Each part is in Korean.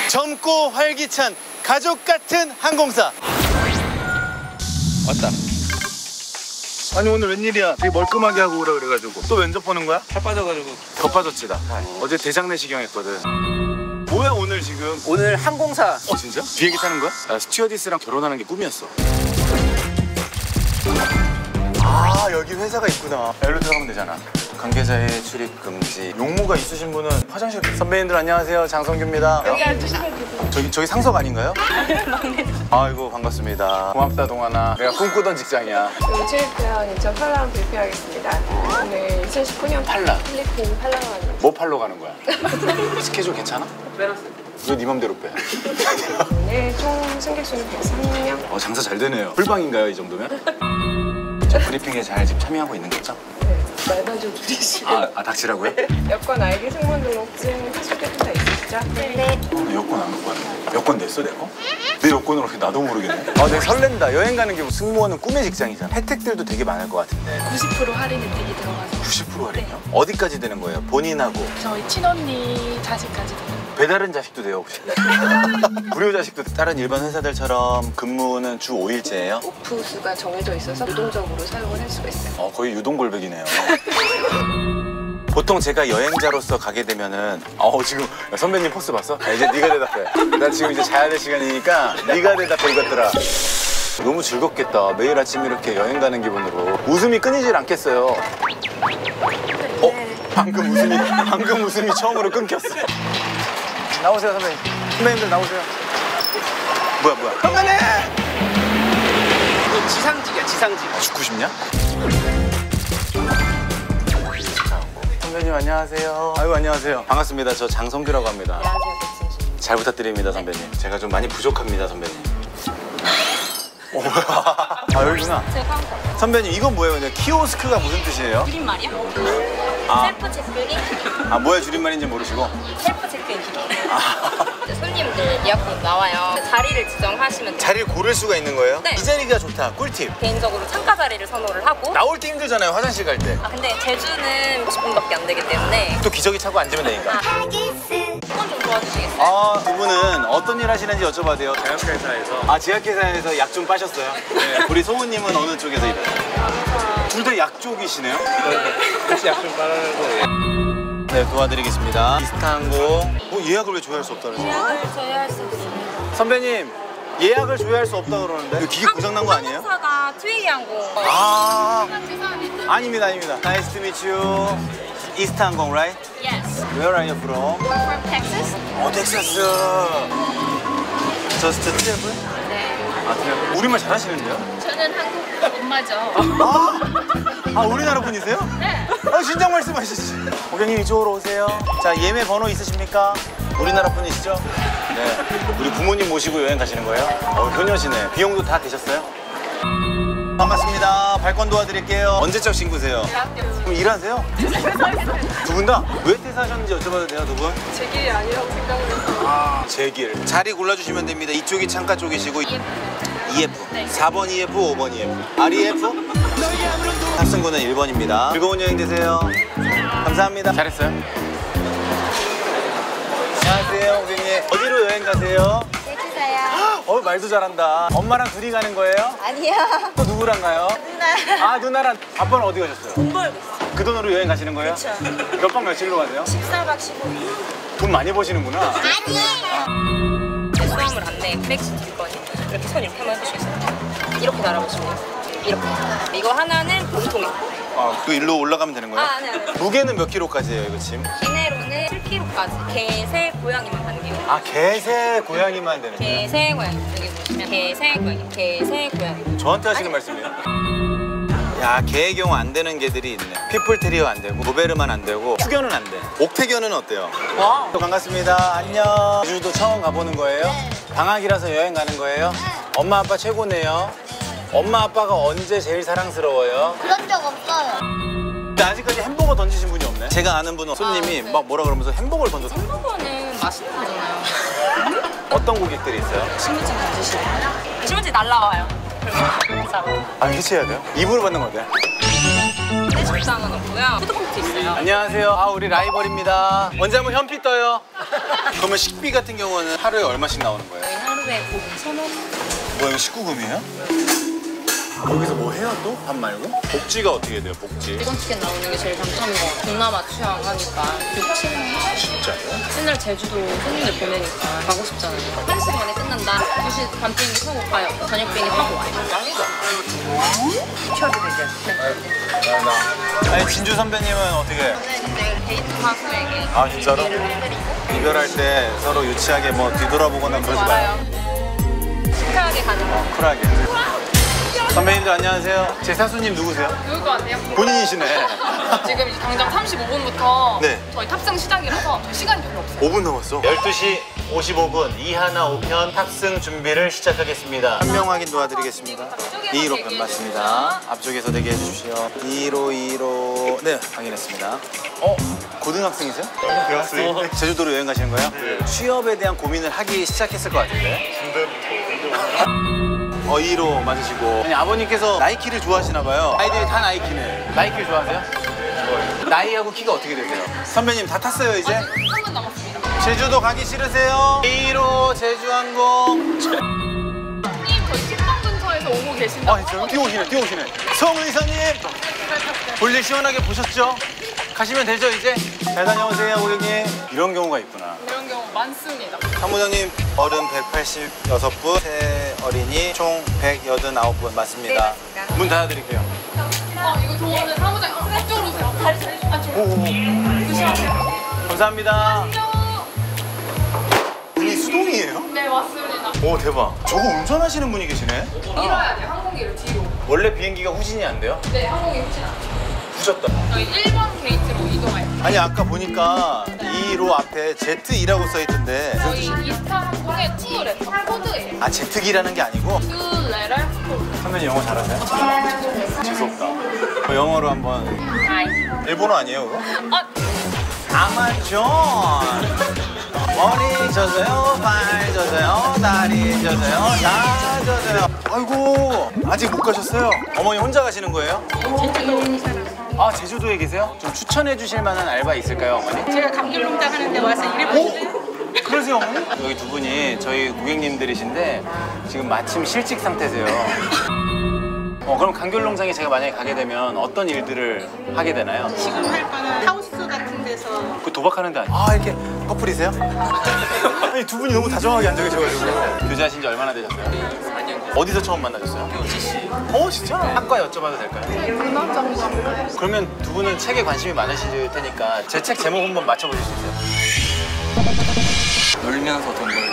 젊고 활기찬 가족 같은 항공사. 왔다. 아니 오늘 웬일이야? 되게 멀끔하게 하고 오라 그래가지고. 또 면접 보는 거야? 살 빠져가지고. 더 빠졌지 나. 어제 대장내시경 했거든. 뭐야 오늘 지금? 오늘 항공사. 진짜? 비행기 타는 거야? 나 스튜어디스랑 결혼하는 게 꿈이었어. 아 여기 회사가 있구나. 여기로 들어가면 되잖아. 관계자의 출입 금지. 용무가 있으신 분은 화장실. 선배님들 안녕하세요. 장성규입니다. 여기 앉으시면 되세요. 저기 상석 아닌가요? 아이고 반갑습니다. 고맙다 동아나. 내가 꿈꾸던 직장이야. 체육대학 인천 팔라로 발표하겠습니다. 오늘 2019년 팔라? 필리핀 팔라로 가는 뭐 팔러 가는 거야? 스케줄 괜찮아? 빼놨어요. 왜 네 맘대로 빼? 오늘 총 승객 수는 103명. 장사 잘 되네요. 풀방인가요 이 정도면? 저 브리핑에 잘 지금 참여하고 있는 거죠? 네, 말만 좀 줄이시고. 닥치라고요? 여권 ID 승무원등록증 하실 때 다 있으시죠? 네. 여권 안 갖고 왔는데. 여권 냈어 내 거? 내 여권으로 그렇게 나도 모르겠네. 내가 설렌다. 여행 가는 게 승무원은 꿈의 직장이잖아. 혜택들도 되게 많을 것 같은데. 90% 할인 혜택이 들어가서 90% 할인이요? 어디까지 되는 거예요? 본인하고? 저희 친언니 자식까지 되는 배달은 자식도 돼요 혹시? 무료 자식도 다른 일반 회사들처럼 근무는 주 5일째예요? 오프 수가 정해져 있어서 유동적으로 사용을 할 수가 있어요. 거의 유동골백이네요. 보통 제가 여행자로서 가게 되면은 지금 선배님 포스 봤어? 이제 네가 대답해. 나 지금 이제 자야 될 시간이니까 네가 대답해 이것들아. 너무 즐겁겠다. 매일 아침 이렇게 여행 가는 기분으로. 웃음이 끊이질 않겠어요. 방금 웃음이 처음으로 끊겼어. 나오세요 선배님. 선배님들 나오세요. 뭐야 선배님! 이거 지상직이야 지상직. 죽고 싶냐? 선배님 안녕하세요. 아이고 안녕하세요. 반갑습니다. 저 장성규라고 합니다. 안녕하세요, 백진수. 잘 부탁드립니다 선배님. 제가 좀 많이 부족합니다 선배님. 여기구나. 제 카운터. 선배님 이건 뭐예요? 근데 키오스크가 무슨 뜻이에요? 줄임말이요? 셀프 체크인? 뭐의 줄임말인지 모르시고? 셀프 체크인 기계. 손님들 예약분 나와요. 자리를 지정하시면 돼요. 자리를 고를 수가 있는 거예요? 네. 이 자리가 좋다. 꿀팁. 개인적으로 창가 자리를 선호를 하고. 나올 때 힘들잖아요 화장실 갈 때. 근데 제주는 50분밖에 안 되기 때문에 또 기저귀 차고 앉으면 되니까. 조금 좀 도와주시겠어요? 두 분은 어떤 일 하시는지 여쭤봐도 돼요? 제약회사에서. 제약회사에서 약 좀 빠셨어요? 네. 우리 소우님은 어느 쪽에서 일해요? 둘 다 약 쪽이시네요? 혹시 약 좀 빨아내고. 네, 도와드리겠습니다. 이스타항공. 예약을 왜 조회할 수 없다 그러세요? 예약을 조회할 수 있어요. 선배님, 예약을 조회할 수 없다 그러는데 이거 기계 고장난 거 아니에요? 항공사가 트웨이항공. 아닙니다. Nice to meet you. 이스타항공, right? Yes. Where are you from? We're from Texas. 텍사스. Just travel? 네. 트래블. 우리말 잘하시는데요? 저는 한국 엄마죠. 우리나라 분이세요? 네. 진작 말씀하시지. 고객님 이쪽으로 오세요. 자, 예매 번호 있으십니까? 우리나라 분이시죠? 네. 우리 부모님 모시고 여행 가시는 거예요? 효녀시네. 비용도 다 되셨어요? 반갑습니다. 발권 도와드릴게요. 언제적 친구세요? 그럼 일하세요? 두 분 다? 왜 퇴사하셨는지 여쭤봐도 돼요, 두 분? 제 길이 아니라고 생각을 해서. 제 길. 자리 골라주시면 됩니다. 이쪽이 창가 쪽이시고 EF. 네. 4번 EF, 5번 EF. REF? 탑승구는 1번입니다. 즐거운 여행 되세요. 감사합니다. 잘했어요. 안녕하세요, 고객님. 어디로 여행 가세요? 제주사요. 말도 잘한다. 엄마랑 둘이 가는 거예요? 아니요. 또 누구랑 가요? 누나. 누나랑. 아빠는 어디 가셨어요? 돈 벌고 있어. 그 돈으로 여행 가시는 거예요? 그렇죠. 몇 박 며칠로 가세요? 14박 15일. 돈 많이 버시는구나. 아니에요. 제 수화물 안내 플렉스 드릴 거니 이렇게 손 이렇게 한번 해보시겠어요? 이렇게 달아보시면 돼요. 이렇게. 이거 하나는 봉통이고. 그 일로 올라가면 되는 거예요? 네. 무게는 몇 킬로까지예요, 이거 짐? 기내로는 7kg까지. 개, 새, 고양이만 반개요. 개, 새, 고양이만 되는 거예요? 개, 새, 고양이. 여기 보시면 개, 새, 고양이. 개, 새, 고양이. 저한테 하시는 말씀이에요? 야, 개의 경우 안 되는 개들이 있네. 피플테리어 안 되고, 도베르만 안 되고, 투견은 안 돼. 옥태견은 어때요? 와. 반갑습니다. 안녕. 제주도 처음 가보는 거예요? 네. 방학이라서 여행 가는 거예요? 네. 엄마, 아빠 최고네요. 엄마, 아빠가 언제 제일 사랑스러워요? 그런 적 없어요. 근데 아직까지 햄버거 던지신 분이 없네. 제가 아는 분은 손님이 네. 막 뭐라 그러면서 햄버거를 던졌어요. 햄버거는 맛있는 거잖아요. 어떤 고객들이 있어요? 신문지 던지시나요? 신문지 날라와요. 그래서 해체해야 돼요? 입으로 받는 거 어때요? 있는데 적당은 없고요. 푸드코트 있어요. 안녕하세요. 아, 우리 라이벌입니다. 언제 한번 현피 떠요? 그러면 식비 같은 경우는 하루에 얼마씩 나오는 거예요? 저희 하루에 곱 1,000원. 뭐 이거 19금이에요? 여기서 뭐 해요 또? 밥 말고? 복지가 어떻게 돼요, 복지? 일본 치킨 나오는 게 제일 장점인 것 같아요. 동남아 취향하니까 좋지. 진짜요? 맨날 제주도 손님들 보내니까 가고 싶잖아요. 1시간 만에 끝난다. 2시 반 비행기 타고 가요. 저녁 비행기 타고 와요. 아니, 진주 선배님은 어떻게? 저는 근데 데이트 가수에게 아, 진짜로? 얘기를 해드리고 이별할 때 서로 유치하게 뭐 뒤돌아보거나 그러지 마요. 시크하게 가는 거. 쿨하게. 선배님들 안녕하세요. 제 사수님 누구세요? 누울 것 같아요? 본인이시네. 지금 이제 당장 35분부터 네. 저희 탑승 시작이라서 시간이 별로 없어요. 5분 남았어. 12시 55분 이하나 5편 탑승 준비를 시작하겠습니다. 한명 확인 도와드리겠습니다. 215편 맞습니다. 앞쪽에서 대기해 주십시오. 215. 네, 확인했습니다. 고등학생이세요? 대학생. 제주도로 여행 가시는 거예요? 네. 취업에 대한 고민을 하기 시작했을 것 같은데. 2로 맞으시고. 아니, 아버님께서 나이키를 좋아하시나 봐요. 아이들이 다 나이키네. 나이키를 좋아하세요? 나이하고 키가 어떻게 되세요? 선배님 다 탔어요 이제? 3분 남았습니다. 제주도 가기 싫으세요? 2로 제주항공. 님 저희 식당 근처에서 오고 계신다고. 아, 진짜요? 뛰어오시네. 성의사님! 볼일 시원하게 보셨죠? 가시면 되죠, 이제? 잘 다녀오세요, 고객님. 이런 경우가 있구나. 이런 경우 많습니다. 사무장님, 어른 186분, 새 어린이 총 189분 맞습니다. 문 닫아드릴게요. 이거 좋아하는 사무장 이쪽으로 오세요. 다리 안쪽으로. 조심하세요. 감사합니다. 분이 수동이에요? 네 맞습니다. 오, 대박. 저거 운전하시는 분이 계시네? 밀어야 돼요. 항공기를 뒤로. 원래 비행기가 후진이 안 돼요? 네 항공기 혹시 안 돼요. 후졌다. 저희 1번 게이트로 이동할게요. 아니, 아까 보니까 2로 앞에 Z2라고 써있던데. 저희 이스타 항공의 투 레터 코드예요. 아, 제트기라는 게 아니고? 투 레터 코드. 선배님 영어 잘하세요? 재수없다. 영어로 한번. 하이. 일본어 아니에요, 그거? 아, 아마존. 머리 젖어요, 발 젖어요, 다리 젖어요, 다 젖어요. 아이고, 아직 못 가셨어요? 어머니 혼자 가시는 거예요? 아, 제주도에 계세요? 좀 추천해 주실 만한 알바 있을까요, 어머니? 제가 감귤농장 하는데 와서 일해보세요. 그러세요, 어머니? 여기 두 분이 저희 고객님들이신데 지금 마침 실직 상태세요. 그럼 감귤농장에 제가 만약에 가게 되면 어떤 일들을 하게 되나요? 지금 할 거는 하우스 같은 데서 그 도박하는 데 아니에요? 아, 이렇게 커플이세요? 아니, 두 분이 너무 다정하게 앉아 계셔가지고. 교제하신 지 얼마나 되셨어요? 4년. 어디서 처음 만나셨어요? GC. 진짜? 학과 여쭤봐도 될까요? 문화정보학과요. 그러면 두 분은 책에 관심이 많으실 테니까 제 책 제목 한번 맞춰보실 수 있어요? 놀면서 돈 벌기.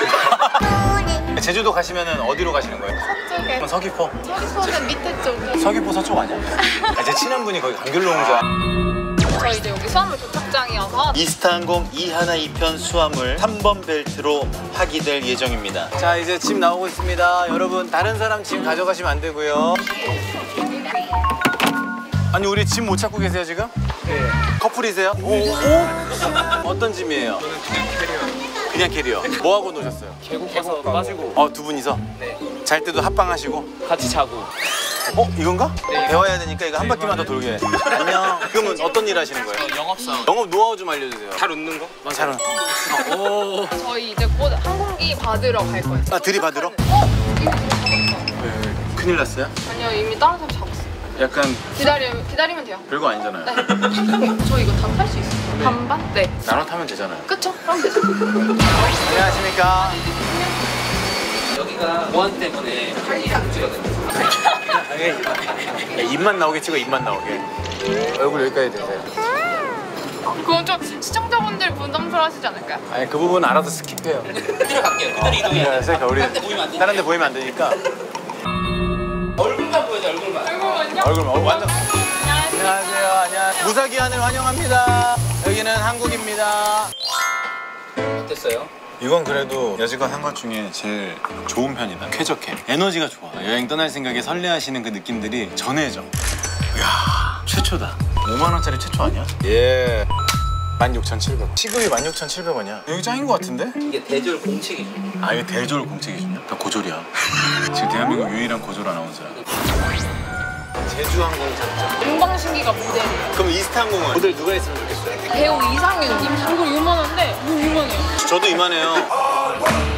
제주도 가시면 어디로 가시는 거예요? 서쪽에. 그럼 서귀포? 서귀포는 밑에 쪽. 서귀포 서쪽 아니야? 제 친한 분이 거기 감귤농장. 저희 이제 여기 수화물 도착장이어서 이스타항공 212편 수화물 3번 벨트로 파기될 예정입니다. 자, 이제 짐 나오고 있습니다. 여러분, 다른 사람 짐 가져가시면 안 되고요. 아니, 우리 짐 못 찾고 계세요, 지금? 네. 커플이세요? 오? 어떤 짐이에요? 그냥 캐리어. 뭐 하고 노셨어요? 계곡 가서 빠지고. 두 분이서? 네. 잘 때도 합방하시고? 같이 자고. 이건가? 네. 배워야 되니까 이거 한 바퀴만 더 돌게. 안녕. 그러면 어떤 일 하시는 거예요? 영업사원. 영업 노하우 좀 알려주세요. 잘 웃는 거? 잘 오. 저희 이제 곧 항공기 받으러 갈 거예요. 들이받으러? 이거 큰일 났어요? 아니요 이미 다른 사람 잡았어요. 약간 기다리면 돼요. 별거 아니잖아요. 네. 저 이거 다 탈 수 있어요. 네. 반반? 네. 나눠 타면 되잖아요. 그쵸? 그럼 되죠. 안녕하십니까? 여기가 보안 때문에 찍거든요. 입만 나오게 찍어, 입만 나오게. 얼굴 여기까지 되세요. 그건 좀 시청자분들 부담스러워하시지 않을까요? 아니, 그 부분은 알아서 스킵해요. 그대로 갈게요. 그대로 이동해요. 그래서 우리 다른 데 보이면 안 되니까. 다른 데 보이면 안 되니까. 얼굴만 보여줘, 얼굴만. 얼굴은요? 완전. 안녕하세요. 안녕하세요. 무사기한을 환영합니다. 여기는 한국입니다. 어땠어요? 이건 그래도 여지껏 한 것 중에 제일 좋은 편이다. 쾌적해. 에너지가 좋아. 여행 떠날 생각에 설레하시는 그 느낌들이 전해져. 이야, 최초다. 5만 원짜리 최초 아니야? 예. 16,700원. 시급이 16,700원이야. 여기 짱인 것 같은데? 이게 대졸 공책이죠. 아, 이게 대졸 공책이군요? 나 고졸이야. 지금 대한민국 유일한 고졸 아나운서야. 제주항공장점. 동방신기가 모델이에요. 그럼 이스타항공은 모델 누가 있으면 좋겠어요? 배우 이상윤님. 얼굴 요만한데 뭐 요만해요. 저도 이만해요.